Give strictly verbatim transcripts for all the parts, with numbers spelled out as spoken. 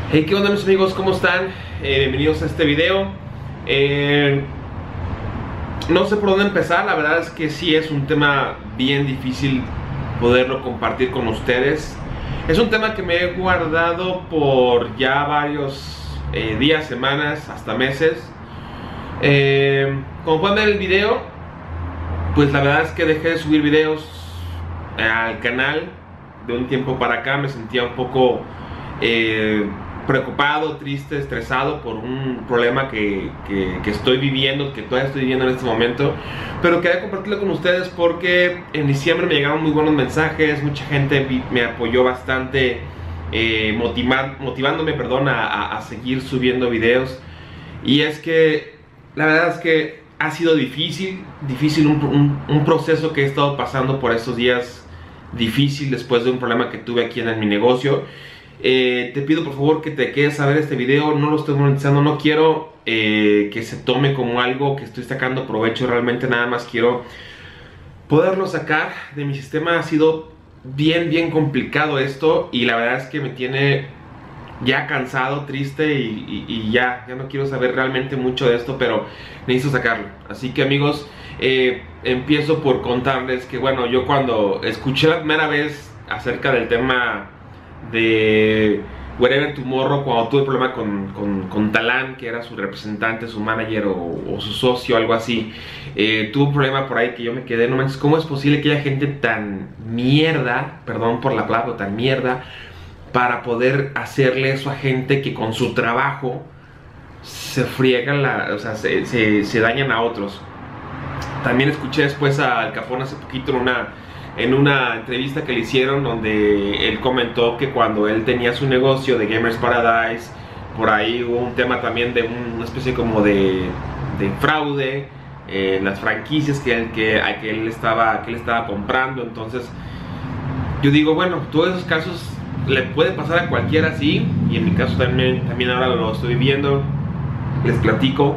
Hey, ¿qué onda mis amigos? ¿Cómo están? Eh, bienvenidos a este video. eh, No sé por dónde empezar. La verdad es que sí es un tema bien difícil poderlo compartir con ustedes. Es un tema que me he guardado por ya varios eh, días, semanas, hasta meses. eh, Como pueden ver el video, pues la verdad es que dejé de subir videos al canal. De un tiempo para acá me sentía un poco eh, preocupado, triste, estresado por un problema que, que, que estoy viviendo, que todavía estoy viviendo en este momento. Pero quería compartirlo con ustedes porque en diciembre me llegaron muy buenos mensajes, mucha gente me apoyó bastante, eh, motivar, motivándome perdón, a, a, a seguir subiendo videos. Y es que la verdad es que ha sido difícil, difícil un, un, un proceso que he estado pasando por estos días, difícil después de un problema que tuve aquí en mi negocio. Eh, te pido por favor que te quedes a ver este video. No lo estoy monetizando, no quiero eh, que se tome como algo que estoy sacando provecho. Realmente nada más quiero poderlo sacar de mi sistema. Ha sido bien bien complicado esto y la verdad es que me tiene ya cansado, triste y, y, y ya, ya no quiero saber realmente mucho de esto, pero necesito sacarlo. Así que amigos, eh, empiezo por contarles que bueno, yo cuando escuché la primera vez acerca del tema de Wherever Tomorrow, cuando tuve problema con, con, con Talán, que era su representante, su manager o, o su socio, algo así, eh, tuve un problema por ahí que yo me quedé, no manches, ¿cómo es posible que haya gente tan mierda, perdón por la palabra, tan mierda, para poder hacerle eso a gente que con su trabajo se friegan, la, o sea, se, se, se dañan a otros? También escuché después a Al Capone hace poquito en una en una entrevista que le hicieron, donde él comentó que cuando él tenía su negocio de Gamers Paradise, por ahí hubo un tema también de una especie como de, de fraude en las franquicias que él, que, que, él estaba, que él estaba comprando. Entonces yo digo, bueno, todos esos casos le puede pasar a cualquiera así, y en mi caso también, también ahora lo estoy viviendo. Les platico.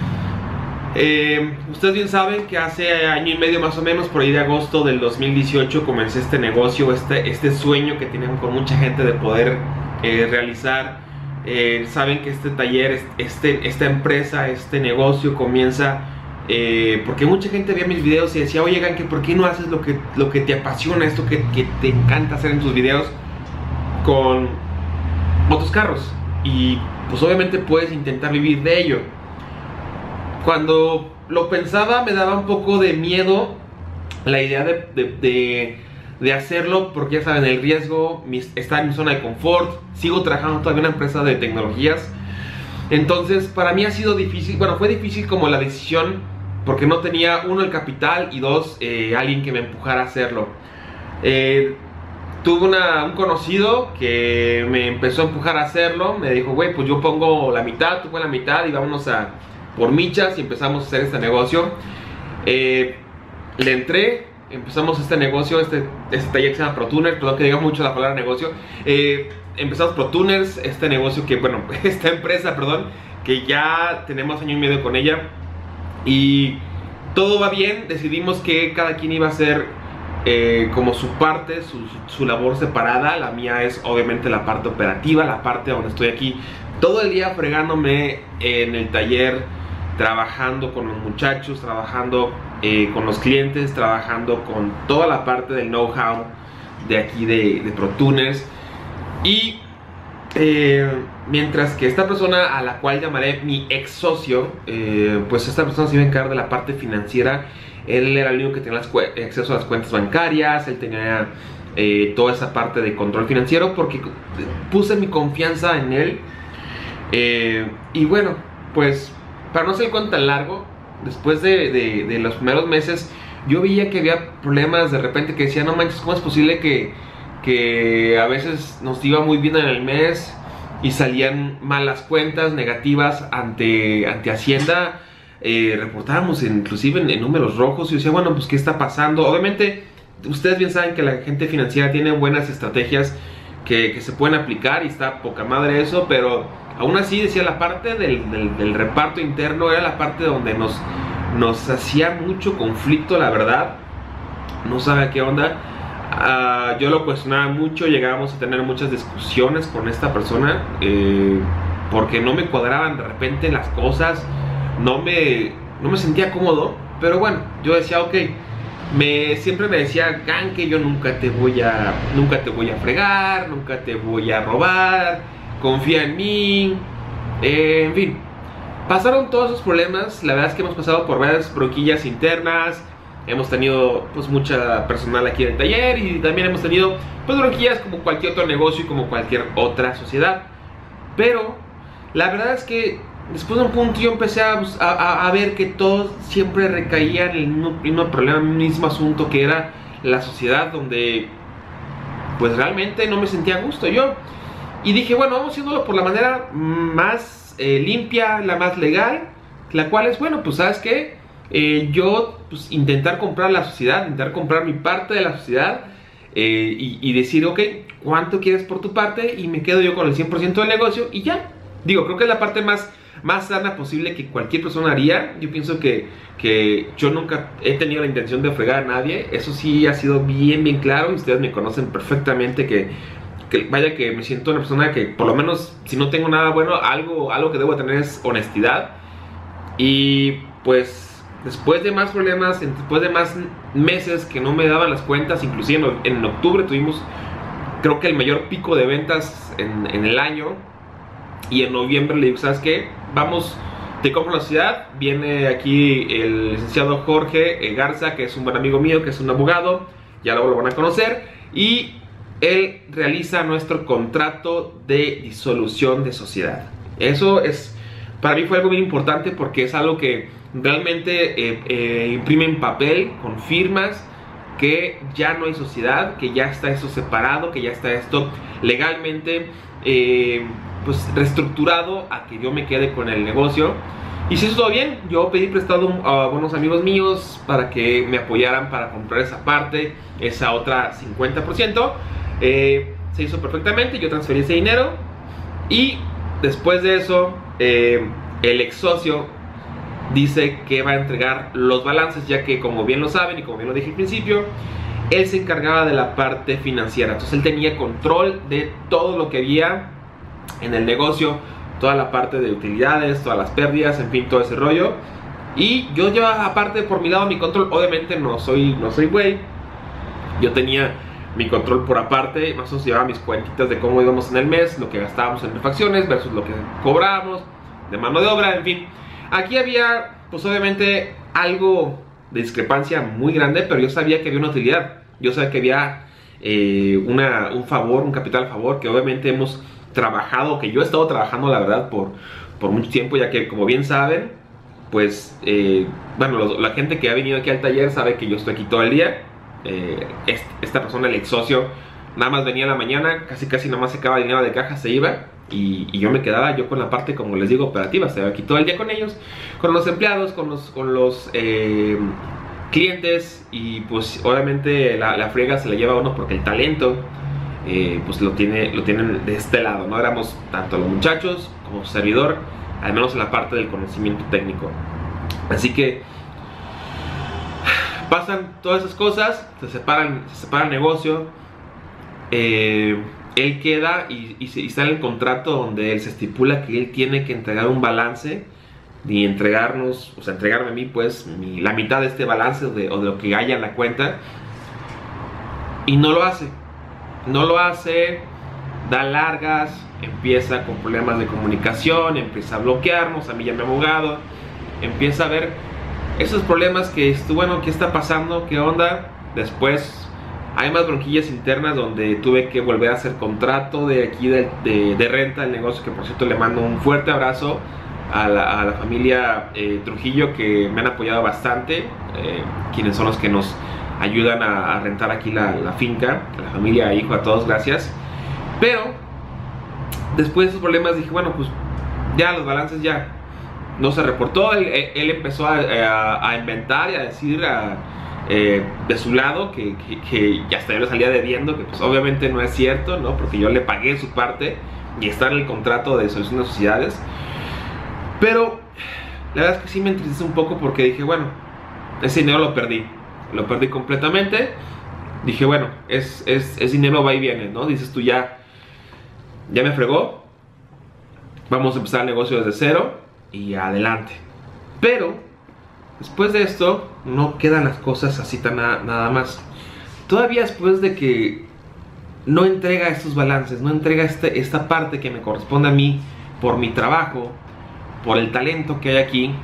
Eh, ustedes bien saben que hace año y medio más o menos, por ahí de agosto del dos mil dieciocho, comencé este negocio, este, este sueño que tienen con mucha gente de poder eh, realizar. Eh, saben que este taller, este, esta empresa, este negocio comienza eh, porque mucha gente veía mis videos y decía, oye Ganke, ¿por qué no haces lo que, lo que te apasiona, esto que, que te encanta hacer en tus videos con otros carros? Y pues obviamente puedes intentar vivir de ello. Cuando lo pensaba me daba un poco de miedo la idea de, de, de, de hacerlo, porque ya saben, el riesgo, mi, estar en mi zona de confort, sigo trabajando todavía en una empresa de tecnologías. Entonces para mí ha sido difícil, bueno, fue difícil como la decisión, porque no tenía, uno, el capital, y dos, eh, alguien que me empujara a hacerlo. eh, Tuve una, un conocido que me empezó a empujar a hacerlo. Me dijo, güey, pues yo pongo la mitad, tú pones la mitad y vámonos a por michas y empezamos a hacer este negocio. eh, Le entré, empezamos este negocio, este, este taller que se llama ProTuner. Perdón que diga mucho la palabra negocio. eh, Empezamos ProTuners, este negocio que, bueno, esta empresa, perdón, que ya tenemos año y medio con ella. Y todo va bien. Decidimos que cada quien iba a hacer eh, como su parte, su, su labor separada. La mía es obviamente la parte operativa, la parte donde estoy aquí todo el día fregándome en el taller, trabajando con los muchachos, trabajando eh, con los clientes, trabajando con toda la parte del know-how de aquí de, de ProTuners. Y eh, mientras que esta persona, a la cual llamaré mi ex socio, eh, pues esta persona se iba a encargar de la parte financiera. Él era el único que tenía las acceso a las cuentas bancarias, él tenía eh, toda esa parte de control financiero, porque puse mi confianza en él. Eh, y bueno, pues para no ser el cuento tan largo, después de, de, de los primeros meses, yo veía que había problemas de repente, que decía, no manches, ¿cómo es posible que, que a veces nos iba muy bien en el mes y salían malas cuentas negativas ante, ante Hacienda? Eh, reportábamos inclusive en, en números rojos. Y yo decía, bueno, pues ¿qué está pasando? Obviamente ustedes bien saben que la gente financiera tiene buenas estrategias que, que se pueden aplicar y está poca madre eso, pero aún así, decía, la parte del, del, del reparto interno era la parte donde nos, nos hacía mucho conflicto, la verdad. No sabe qué onda. Uh, yo lo cuestionaba mucho, llegábamos a tener muchas discusiones con esta persona eh, porque no me cuadraban de repente las cosas, no me, no me sentía cómodo, pero bueno, yo decía ok, me, siempre me decía Gan, que yo nunca te voy a, nunca te voy a fregar, nunca te voy a robar, confía en mí, eh, en fin, pasaron todos esos problemas. La verdad es que hemos pasado por varias bronquillas internas. Hemos tenido pues mucha personal aquí en el taller y también hemos tenido pues bronquillas como cualquier otro negocio y como cualquier otra sociedad. Pero la verdad es que después de un punto yo empecé a, a, a ver que todos siempre recaían en el mismo problema, en el mismo asunto, que era la sociedad, donde pues realmente no me sentía a gusto yo. Y dije, bueno, vamos haciéndolo por la manera más eh, limpia, la más legal, la cual es, bueno, pues ¿sabes qué? Eh, yo pues intentar comprar la sociedad, intentar comprar mi parte de la sociedad eh, y, y decir, ok, ¿cuánto quieres por tu parte? Y me quedo yo con el cien por ciento del negocio y ya. Digo, creo que es la parte más, más sana posible que cualquier persona haría. Yo pienso que, que yo nunca he tenido la intención de fregar a nadie. Eso sí ha sido bien, bien claro. Y ustedes me conocen perfectamente que, que vaya que me siento una persona que por lo menos si no tengo nada bueno, algo, algo que debo tener es honestidad. Y pues después de más problemas, después de más meses que no me daban las cuentas, inclusive en, en octubre tuvimos creo que el mayor pico de ventas en, en el año. Y en noviembre le digo, ¿sabes qué? Vamos, te compro la sociedad. Viene aquí el licenciado Jorge Garza, que es un buen amigo mío, que es un abogado, ya luego lo van a conocer. Y él realiza nuestro contrato de disolución de sociedad. Eso es, para mí fue algo bien importante porque es algo que realmente eh, eh, imprime en papel con firmas que ya no hay sociedad, que ya está eso separado, que ya está esto legalmente eh, pues reestructurado a que yo me quede con el negocio. Y si eso todo bien, yo pedí prestado a buenos amigos míos para que me apoyaran para comprar esa parte, esa otra cincuenta por ciento. eh, se hizo perfectamente, yo transferí ese dinero y después de eso eh, el ex socio dice que va a entregar los balances, ya que, como bien lo saben y como bien lo dije al principio, él se encargaba de la parte financiera. Entonces él tenía control de todo lo que había en el negocio, toda la parte de utilidades, todas las pérdidas, en fin, todo ese rollo. Y yo llevaba aparte por mi lado mi control. Obviamente no soy no soy güey, yo tenía mi control por aparte. Más o menos llevaba mis cuentitas de cómo íbamos en el mes, lo que gastábamos en refacciones versus lo que cobrábamos de mano de obra, en fin. Aquí había, pues obviamente, algo de discrepancia muy grande, pero yo sabía que había una utilidad. Yo sabía que había eh, una, un favor, un capital a favor, que obviamente hemos trabajado, que yo he estado trabajando, la verdad, por, por mucho tiempo, ya que, como bien saben, pues, eh, bueno, los, la gente que ha venido aquí al taller sabe que yo estoy aquí todo el día. Eh, este, esta persona, el ex socio, nada más venía en la mañana, casi casi nada más sacaba dinero de caja, se iba. Y, y yo me quedaba yo con la parte, como les digo, operativa. Estaba aquí todo el día con ellos, con los empleados, con los, con los eh, clientes. Y pues obviamente la, la friega se la lleva a uno porque el talento eh, pues lo, tiene, lo tienen de este lado, ¿no? Éramos tanto los muchachos como servidor, al menos en la parte del conocimiento técnico. Así que pasan todas esas cosas, se separan, se separa el negocio. eh, Él queda y, y, y sale el contrato donde él se estipula que él tiene que entregar un balance y entregarnos, o sea, entregarme a mí pues mi, la mitad de este balance de, o de lo que haya en la cuenta. Y no lo hace, no lo hace, da largas, empieza con problemas de comunicación, empieza a bloquearnos, a mí ya me ha abogado, empieza a ver esos problemas que estuvo, bueno, ¿qué está pasando? ¿Qué onda? Después hay más bronquillas internas donde tuve que volver a hacer contrato de aquí de, de, de renta del negocio, que por cierto le mando un fuerte abrazo a la, a la familia eh, Trujillo, que me han apoyado bastante, eh, quienes son los que nos ayudan a, a rentar aquí la, la finca, a la familia, a hijo, a todos, gracias. Pero después de esos problemas dije, bueno, pues ya los balances ya no se reportó. Él, él empezó a, a, a inventar y a decir a Eh, de su lado que, que, que ya hasta yo le salía debiendo, que pues obviamente no es cierto, ¿no? Porque yo le pagué su parte y está en el contrato de disolución de sociedades. Pero la verdad es que sí me entristece un poco porque dije, bueno, ese dinero lo perdí, lo perdí completamente. dije, bueno, es, es, es dinero, va y viene, ¿no? Dices tú, ya, ya me fregó, vamos a empezar el negocio desde cero y adelante. Pero después de esto no quedan las cosas así tan na nada más. Todavía después de que no entrega estos balances, no entrega este, esta parte que me corresponde a mí por mi trabajo, por el talento que hay aquí,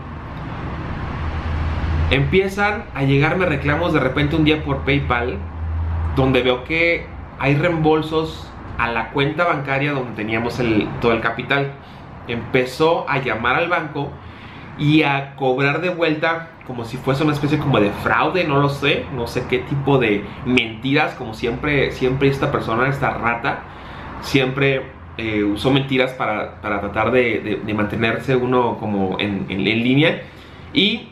empiezan a llegarme reclamos de repente un día por PayPal, donde veo que hay reembolsos a la cuenta bancaria donde teníamos el, todo el capital. Empezó a llamar al banco y a cobrar de vuelta como si fuese una especie como de fraude, no lo sé, no sé qué tipo de mentiras, como siempre, siempre esta persona, esta rata, siempre eh, usó mentiras para, para tratar de, de, de mantenerse uno como en, en, en línea. Y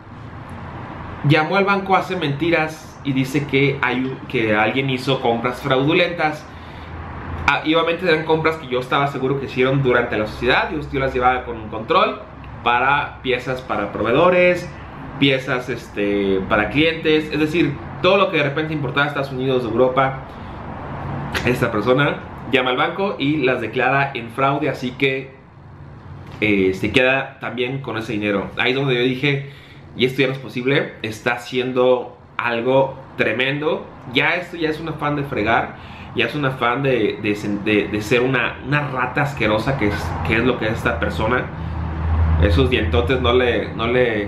llamó al banco, hace mentiras y dice que, hay, que alguien hizo compras fraudulentas. Ah, y obviamente eran compras que yo estaba seguro que hicieron durante la sociedad. Yo, yo las llevaba con un control para piezas para proveedores, piezas este, para clientes, es decir, todo lo que de repente importaba a Estados Unidos, Europa. Esta persona llama al banco y las declara en fraude, así que eh, se queda también con ese dinero. Ahí es donde yo dije, y esto ya no es posible, está haciendo algo tremendo. Ya esto ya es un afán de fregar, ya es un afán de, de, de, de ser una, una rata asquerosa, que es, que es lo que es esta persona. Esos dientotes no le, no le,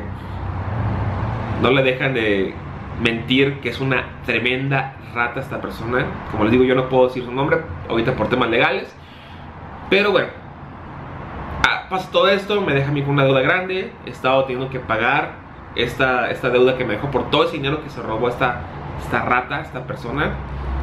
no le dejan de mentir que es una tremenda rata esta persona. Como les digo, yo no puedo decir su nombre ahorita por temas legales, pero bueno, ah, pasa todo esto, me deja a mí con una deuda grande. He estado teniendo que pagar esta, esta deuda que me dejó por todo ese dinero que se robó esta, esta rata, esta persona.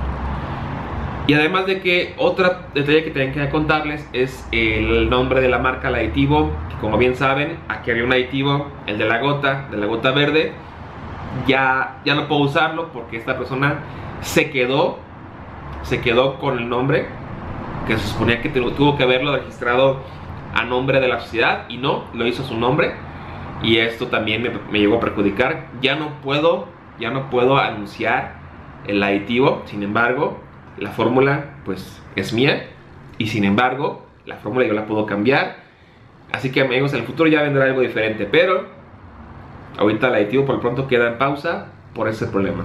Y además de que otra detalle que tengo que contarles es el nombre de la marca, el aditivo, que como bien saben, aquí había un aditivo, el de la gota, de la gota verde. Ya, ya no puedo usarlo porque esta persona se quedó, se quedó con el nombre, que se suponía que tuvo que haberlo registrado a nombre de la sociedad, y no, lo hizo a su nombre. Y esto también me, me llegó a perjudicar. Ya no puedo, ya no puedo anunciar el aditivo. Sin embargo, la fórmula pues es mía, y sin embargo la fórmula yo la puedo cambiar. Así que amigos, en el futuro ya vendrá algo diferente, pero ahorita el aditivo por lo pronto queda en pausa por ese problema.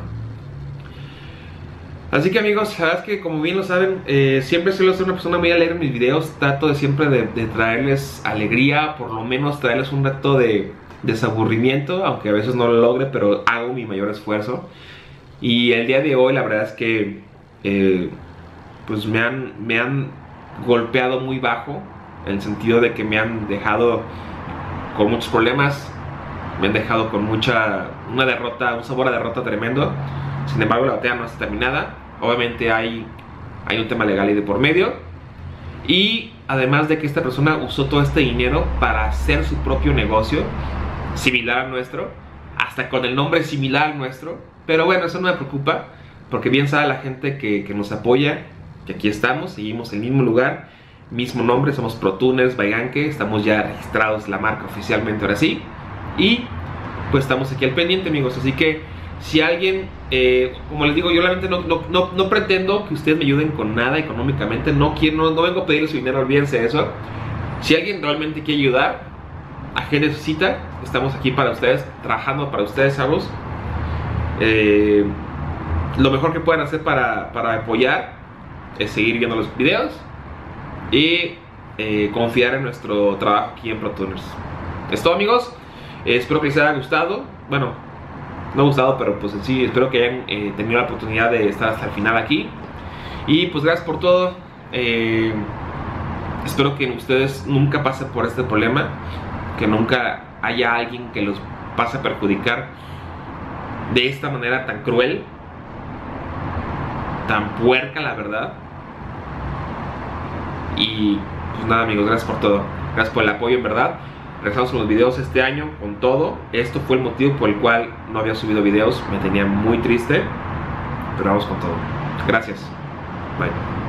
Así que amigos, la verdad es que como bien lo saben, eh, siempre suelo ser una persona muy alegre en mis videos. Trato de siempre de, de traerles alegría, por lo menos traerles un rato de desaburrimiento, aunque a veces no lo logre, pero hago mi mayor esfuerzo. Y el día de hoy la verdad es que Eh, pues me han, me han golpeado muy bajo, en el sentido de que me han dejado con muchos problemas, me han dejado con mucha, una derrota, un sabor a derrota tremendo. Sin embargo, la batalla no está terminada. Obviamente hay, hay un tema legal y de por medio, y además de que esta persona usó todo este dinero para hacer su propio negocio similar al nuestro, hasta con el nombre similar al nuestro. Pero bueno, eso no me preocupa, porque bien sabe la gente que, que nos apoya, que aquí estamos, seguimos en el mismo lugar, mismo nombre, somos ProTuners by Anke, estamos ya registrados la marca oficialmente ahora sí, y pues estamos aquí al pendiente amigos. Así que si alguien, eh, como les digo, yo realmente no, no, no, no pretendo que ustedes me ayuden con nada económicamente, no, quiero, no, no vengo a pedirles su dinero, olvídense de eso. Si alguien realmente quiere ayudar, agende su cita, estamos aquí para ustedes, trabajando para ustedes, chavos. Eh... Lo mejor que pueden hacer para, para apoyar es seguir viendo los videos y eh, confiar en nuestro trabajo aquí en ProTuners. Es todo amigos, eh, espero que les haya gustado. Bueno, no gustado, pero pues en sí espero que hayan eh, tenido la oportunidad de estar hasta el final aquí. Y pues gracias por todo. eh, Espero que ustedes nunca pasen por este problema, que nunca haya alguien que los pase a perjudicar de esta manera tan cruel, tan puerca, la verdad. Y pues nada amigos, gracias por todo, gracias por el apoyo en verdad. Regresamos con los videos este año con todo. Esto fue el motivo por el cual no había subido videos, me tenía muy triste, pero vamos con todo. Gracias, bye.